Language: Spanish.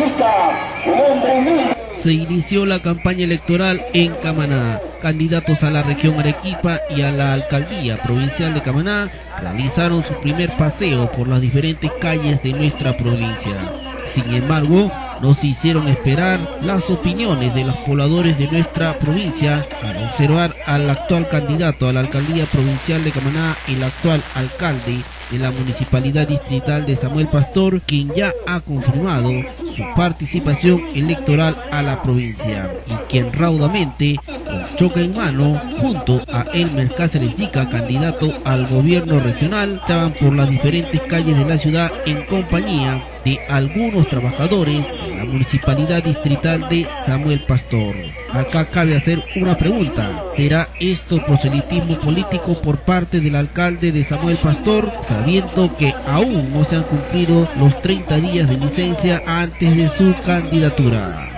Se inició la campaña electoral en Camaná. Candidatos a la región Arequipa y a la alcaldía provincial de Camaná realizaron su primer paseo por las diferentes calles de nuestra provincia. Sin embargo, no se hicieron esperar las opiniones de los pobladores de nuestra provincia al observar al actual candidato a la alcaldía provincial de Camaná, el actual alcalde de la municipalidad distrital de Samuel Pastor, quien ya ha confirmado su participación electoral a la provincia y quien raudamente, con choca en mano, junto a Elmer Cáceres Yica, candidato al gobierno regional, estaban por las diferentes calles de la ciudad en compañía de algunos trabajadores de la municipalidad distrital de Samuel Pastor. Acá cabe hacer una pregunta: ¿será esto proselitismo político por parte del alcalde de Samuel Pastor, sabiendo que aún no se han cumplido los 30 días de licencia antes de su candidatura?